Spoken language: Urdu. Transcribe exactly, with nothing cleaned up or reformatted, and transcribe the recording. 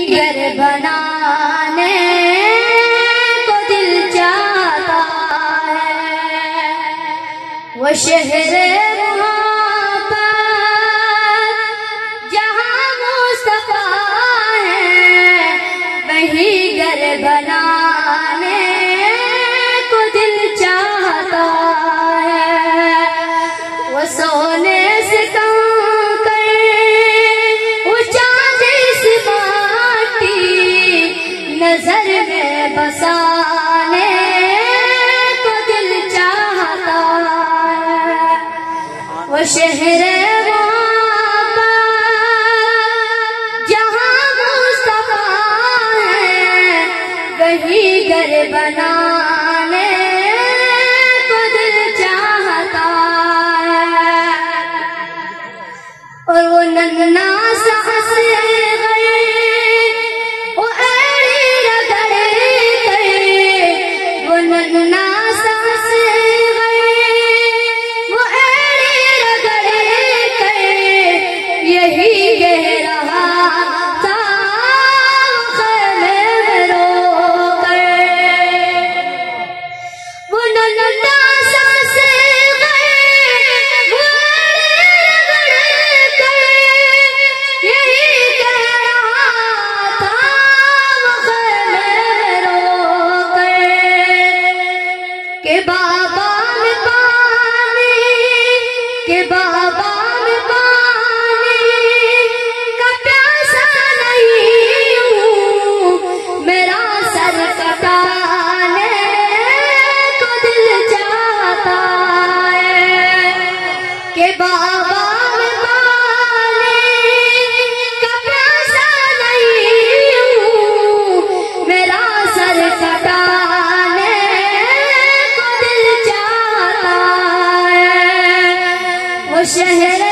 گھر بنانے کو دل چاہتا ہے، وہ شہر محبت جہاں مصطفیٰ ہے، وہی گھر بنانے کو دل چاہتا ہے، وہ سونے سے نظر میں بسانے کو دل چاہتا ہے، وہ شہر محبت جہاں مصطفیٰ ہے، وہی گھر بنانے کو دل چاہتا ہے، اور وہ ننھا سا کہ بابا میں پانی کہ بابا میں پانی کا پیاسا نہیں ہوں، میرا سر کٹانے کو دل چاہتا ہے، کہ بابا میں پانی کا پیاسا نہیں ہوں، میرا سر کٹانے شہر